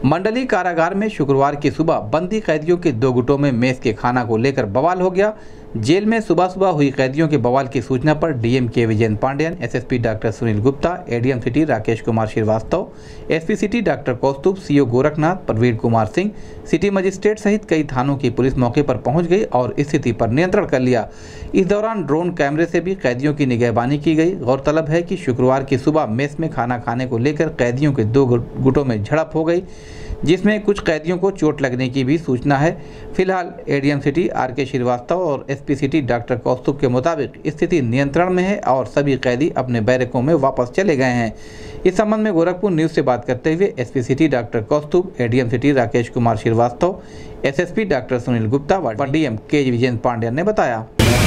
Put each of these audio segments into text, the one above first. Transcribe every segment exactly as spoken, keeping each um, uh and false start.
मंडली कारागार में शुक्रवार की सुबह बंदी कैदियों के दो गुटों में मेस के खाना को लेकर बवाल हो गया। जेल में सुबह सुबह हुई कैदियों के बवाल की सूचना पर DM K Vijay Pandeyan, SSP doctor Sunil Gupta, ADM city Rakesh Kumar Shrivastava, SP city doctor Kaustubh, CO Gorakhnath, Praveen Kumar Singh, city magistrate सहित कई थानों की पुलिस मौके पर पहुंच गई और स्थिति पर नियंत्रण कर लिया। इस दौरान ड्रोन कैमरे से भी कैदियों की निगहबानी की गई। गौरतलब है कि शुक्रवार की सुबह मेस में खाना खाने को लेकर कैदियों के दो गुटों में झड़प हो गई, जिसमें कुछ कैदियों को चोट लगने की भी सूचना है। फिलहाल एडीएम सिटी आर के श्रीवास्तव और एसपी सिटी डॉक्टर कौस्तुभ के मुताबिक स्थिति नियंत्रण में है और सभी कैदी अपने बैरकों में वापस चले गए हैं। इस संबंध में गोरखपुर न्यूज से बात करते हुए SP city doctor Kaustubh, ADM city Rakesh Kumar Shrivastava, SSP doctor Sunil Gupta व डीएम के विजय पांडेयन ने बताया।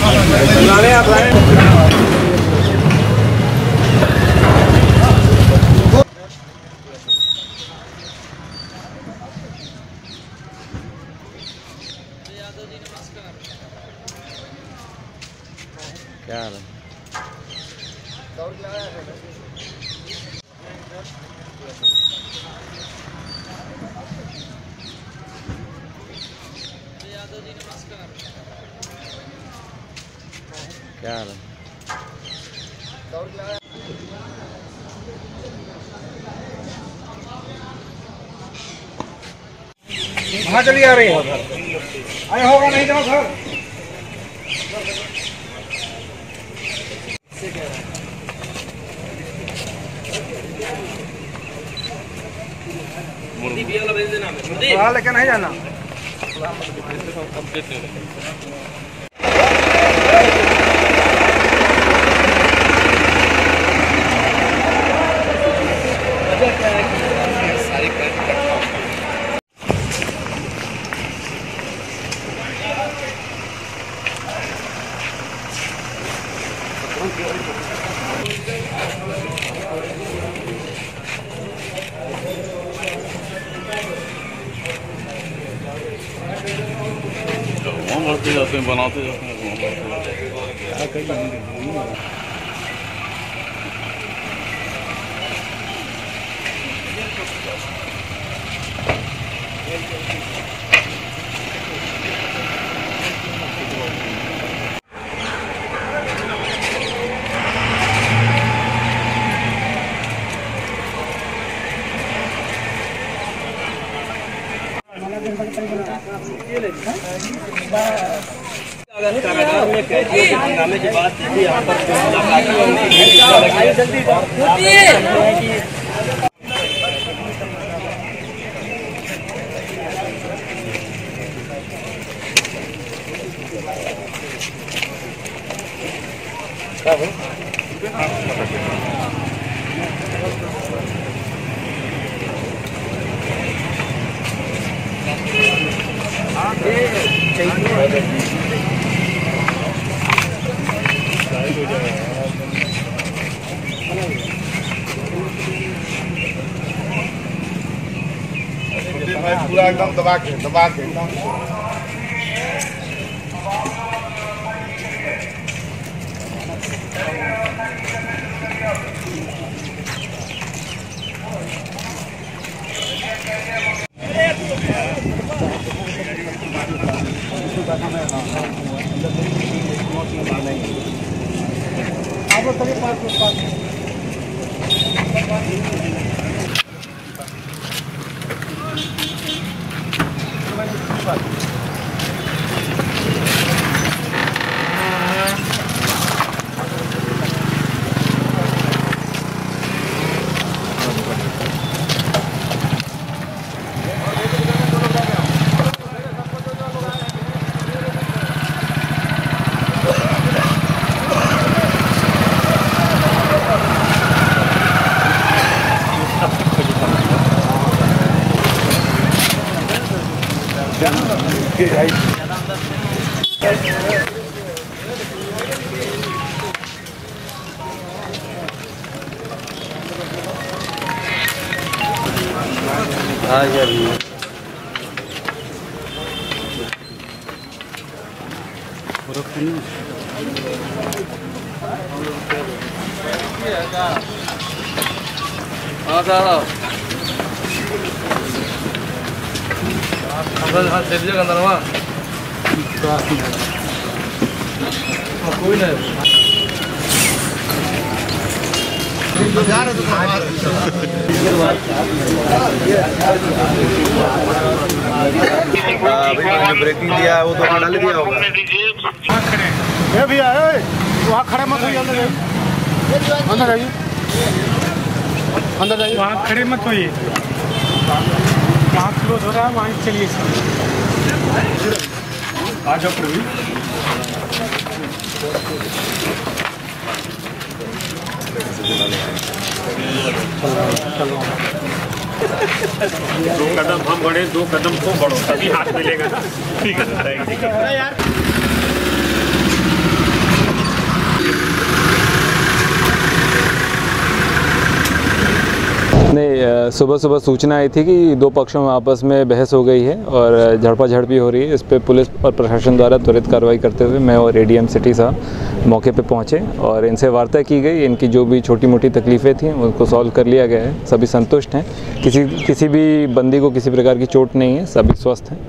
क्या हाल है? क्या हाल है? कहाँ चली आ रही है? आया होगा नहीं जाओ घर। हाँ लेके नहीं जाना। बढ़ते जाते हैं, बनाते जाते हैं। कारागार में कैदी के हंगामे के बाद यहाँ पर पूरा एकदम दबा के दबा के एकदम आप लोग तभी पास पास आ गया भी। हाँ हाँ चलिए अंदर वहाँ कोई नहीं अभी ब्रेकिंग दिया है वो तो वहाँ डाल दिया होगा। ये भी आए वहाँ खड़े मत होइए, अंदर जाइए, अंदर जाइए, अंदर जाइए, वहाँ खड़े मत होइए, वहाँ क्लोज हो रहा है, वहाँ चलिए आ जाओ प्रवीण। दो कदम हम बढ़े, दो कदम को बढ़ो, तभी हाथ मिलेगा ना। ठीक है यार। नहीं, सुबह सुबह सूचना आई थी कि दो पक्षों में आपस में बहस हो गई है और झड़पा झड़पी हो रही है। इस पर पुलिस और प्रशासन द्वारा त्वरित कार्रवाई करते हुए मैं और एडीएम सिटी साहब मौके पे पहुंचे और इनसे वार्ता की गई। इनकी जो भी छोटी मोटी तकलीफ़ें थीं उनको सॉल्व कर लिया गया है। सभी संतुष्ट हैं, किसी किसी भी बंदी को किसी प्रकार की चोट नहीं है, सभी स्वस्थ हैं।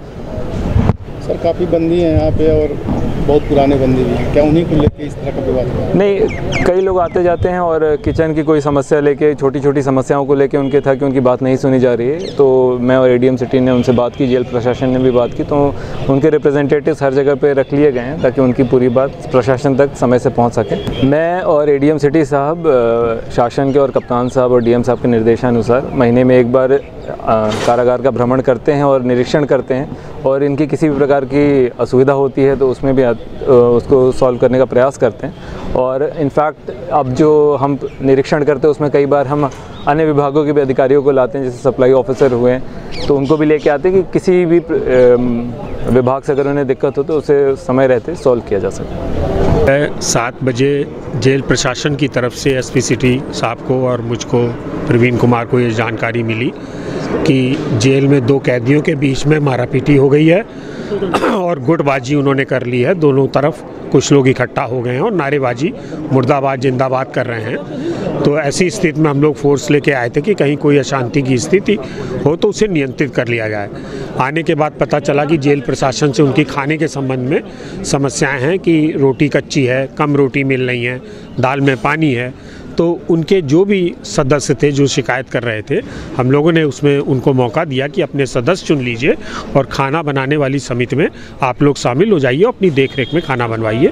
सर काफ़ी बंदी हैं यहाँ पे और बहुत पुराने बंदी भी हैं, क्या उन्हीं को लेके इस तरह का विवाद हुआ? नहीं, कई लोग आते जाते हैं और किचन की कोई समस्या लेके, छोटी छोटी समस्याओं को लेके उनके था कि उनकी बात नहीं सुनी जा रही है। तो मैं और एडीएम सिटी ने उनसे बात की, जेल प्रशासन ने भी बात की, तो उनके रिप्रेजेंटेटिव्स हर जगह पे रख लिए गए हैं ताकि उनकी पूरी बात प्रशासन तक समय से पहुँच सके। मैं और एडीएम सिटी साहब शासन के और कप्तान साहब और डीएम साहब के निर्देशानुसार महीने में एक बार कारागार का भ्रमण करते हैं और निरीक्षण करते हैं और इनकी किसी भी प्रकार की असुविधा होती है तो उसमें भी उसको सॉल्व करने का प्रयास करते हैं। और इनफैक्ट अब जो हम निरीक्षण करते हैं उसमें कई बार हम अन्य विभागों के भी अधिकारियों को लाते हैं, जैसे सप्लाई ऑफिसर हुए हैं, तो उनको भी लेके आते हैं कि किसी भी विभाग से अगर उन्हें दिक्कत हो तो उसे समय रहते सॉल्व किया जा सके। सात बजे जेल प्रशासन की तरफ से एसपी सिटी साहब को और मुझको प्रवीण कुमार को ये जानकारी मिली कि जेल में दो कैदियों के बीच में मारापीटी हो गई है और गुटबाजी उन्होंने कर ली है। दोनों तरफ कुछ लोग इकट्ठा हो गए हैं और नारेबाजी मुर्दाबाद जिंदाबाद कर रहे हैं। तो ऐसी स्थिति में हम लोग फोर्स लेके आए थे कि कहीं कोई अशांति की स्थिति हो तो उसे नियंत्रित कर लिया जाए। आने के बाद पता चला कि जेल प्रशासन से उनकी खाने के संबंध में समस्याएं हैं कि रोटी कच्ची है, कम रोटी मिल रही है, दाल में पानी है। तो उनके जो भी सदस्य थे जो शिकायत कर रहे थे, हम लोगों ने उसमें उनको मौका दिया कि अपने सदस्य चुन लीजिए और खाना बनाने वाली समिति में आप लोग शामिल हो जाइए, अपनी देखरेख में खाना बनवाइए।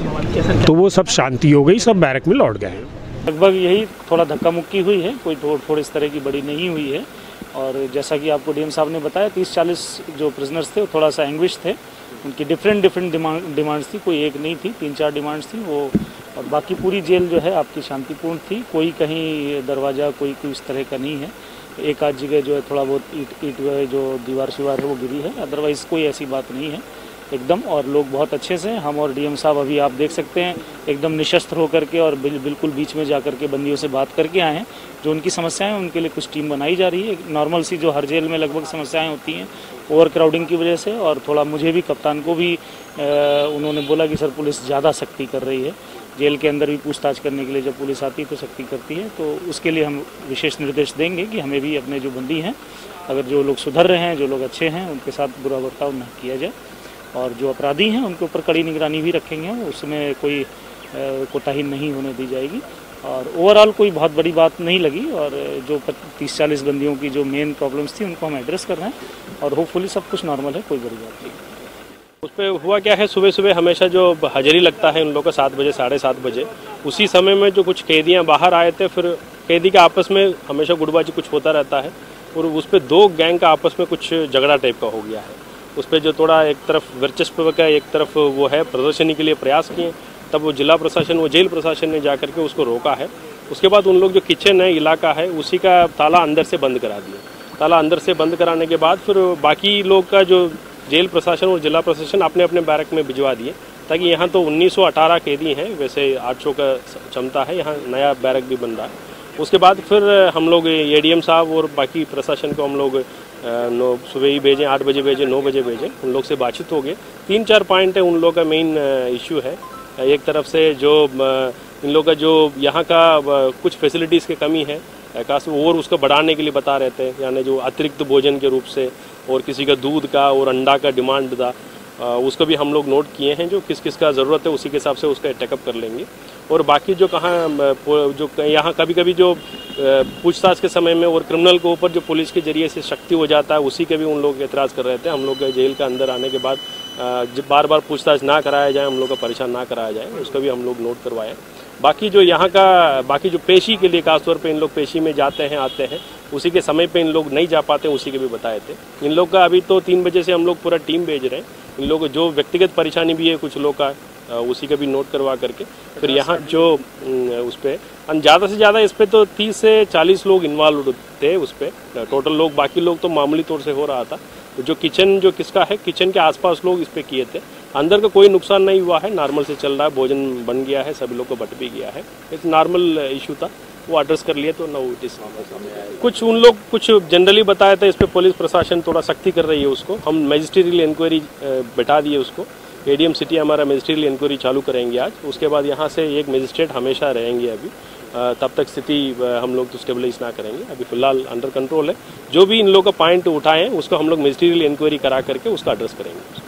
तो वो सब शांति हो गई, सब बैरक में लौट गए हैं। लगभग यही थोड़ा धक्का मुक्की हुई है, कोई तोड़ फोड़ इस तरह की बड़ी नहीं हुई है। और जैसा कि आपको डीएम साहब ने बताया, तीस चालीस जो प्रिजनर्स थे वो थोड़ा सा एंग्विश थे, उनकी डिफरेंट डिफरेंट डिमांड डिमांड्स थी, कोई एक नहीं थी, तीन चार डिमांड्स थी वो। और बाकी पूरी जेल जो है आपकी शांतिपूर्ण थी, कोई कहीं दरवाज़ा कोई कोई इस तरह का नहीं है। एक आध जगह जो है थोड़ा बहुत ईट ईट जो दीवार शिवार है वो गिरी है, अदरवाइज़ कोई ऐसी बात नहीं है एकदम। और लोग बहुत अच्छे से, हम और डीएम साहब अभी आप देख सकते हैं एकदम निशस्त्र होकर के और बिल, बिल्कुल बीच में जा कर के बंदियों से बात करके आए हैं। जो उनकी समस्याएं हैं उनके लिए कुछ टीम बनाई जा रही है, नॉर्मल सी जो हर जेल में लगभग समस्याएं होती हैं ओवर क्राउडिंग की वजह से। और थोड़ा मुझे भी, कप्तान को भी आ, उन्होंने बोला कि सर पुलिस ज़्यादा सख्ती कर रही है, जेल के अंदर भी पूछताछ करने के लिए जब पुलिस आती है तो सख्ती करती है। तो उसके लिए हम विशेष निर्देश देंगे कि हमें भी अपने जो बंदी हैं, अगर जो लोग सुधर रहे हैं, जो लोग अच्छे हैं, उनके साथ बुरा बर्ताव न किया जाए। और जो अपराधी हैं उनके ऊपर कड़ी निगरानी भी रखेंगे, उसमें कोई कोताही नहीं होने दी जाएगी। और ओवरऑल कोई बहुत बड़ी बात नहीं लगी। और जो तीस चालीस बंदियों की जो मेन प्रॉब्लम्स थी उनको हम एड्रेस कर रहे हैं और होपफुली सब कुछ नॉर्मल है, कोई बड़ी बात नहीं। उस पर हुआ क्या है, सुबह सुबह हमेशा जो हाजिरी लगता है उन लोगों का सात बजे साढ़े सात बजे, उसी समय में जो कुछ कैदियाँ बाहर आए थे, फिर कैदी का आपस में हमेशा गुटबाजी कुछ होता रहता है और उस पर दो गैंग का आपस में कुछ झगड़ा टाइप का हो गया है। उस पर जो थोड़ा एक तरफ वर्चस्व का, एक तरफ वो है प्रदर्शनी के लिए प्रयास किए, तब वो जिला प्रशासन, वो जेल प्रशासन ने जा करके उसको रोका है। उसके बाद उन लोग जो किचन है, इलाका है, उसी का ताला अंदर से बंद करा दिया। ताला अंदर से बंद कराने के बाद फिर बाकी लोग का जो जेल प्रशासन और जिला प्रशासन अपने अपने बैरक में भिजवा दिए, ताकि यहाँ तो उन्नीस सौ अठारह कैदी हैं, वैसे आठ सौ का क्षमता है, यहाँ नया बैरक भी बन रहा है। उसके बाद फिर हम लोग एडीएम साहब और बाकी प्रशासन को हम लोग नौ सुबह ही भेजें, आठ बजे भेजें, नौ बजे भेजें, उन लोग से बातचीत हो गए। तीन चार पॉइंट है उन लोग का मेन इशू है। एक तरफ से जो इन लोग का जो यहाँ का कुछ फैसिलिटीज़ की कमी है, खास और उसको बढ़ाने के लिए बता रहे थे, यानी जो अतिरिक्त भोजन के रूप से और किसी का दूध का और अंडा का डिमांड था, उसको भी हम लोग नोट किए हैं। जो किस किस का ज़रूरत है उसी के हिसाब से उसका टेकअप कर लेंगे। और बाकी जो कहाँ जो यहाँ कभी कभी जो पूछताछ के समय में और क्रिमिनल के ऊपर जो पुलिस के जरिए से शक्ति हो जाता है, उसी के भी उन लोग एतराज़ कर रहे थे। हम लोग जेल के अंदर आने के बाद बार बार पूछताछ ना कराया जाए, हम लोग का परेशान ना कराया जाए, उसका भी हम लोग नोट करवाए। बाकी जो यहाँ का बाकी जो पेशी के लिए खासतौर पे इन लोग पेशी में जाते हैं आते हैं, उसी के समय पे इन लोग नहीं जा पाते, उसी के भी बताए थे। इन लोग का अभी तो तीन बजे से हम लोग पूरा टीम भेज रहे हैं। इन लोग जो व्यक्तिगत परेशानी भी है कुछ लोग का, उसी का भी नोट करवा करके फिर यहाँ जो उस पर ज़्यादा से ज़्यादा इस पर तो तीस से चालीस लोग इन्वॉल्व थे उस पर टोटल लोग। बाकी लोग तो मामूली तौर से हो रहा था। जो किचन जो किसका है, किचन के आसपास लोग इस पर किए थे। अंदर का कोई नुकसान नहीं हुआ है, नॉर्मल से चल रहा है, भोजन बन गया है, सभी लोग को बट भी गया है। एक नॉर्मल इशू था, वो एड्रेस कर लिए तो नो इट इज। कुछ उन लोग कुछ जनरली बताया था, इस पर पुलिस प्रशासन थोड़ा सख्ती कर रही है। उसको हम मजिस्ट्रियल इंक्वायरी बैठा दिए उसको। एडीएम सिटी हमारा मजिस्ट्रियल इंक्वायरी चालू करेंगे आज। उसके बाद यहाँ से एक मजिस्ट्रेट हमेशा रहेंगे अभी, तब तक स्थिति हम लोग तो स्टेबलाइज ना करेंगे। अभी फिलहाल अंडर कंट्रोल है। जो भी इन लोग का पॉइंट उठाए हैं उसको हम लोग मजिस्ट्रियल इंक्वायरी करा करके उसका एड्रेस करेंगे।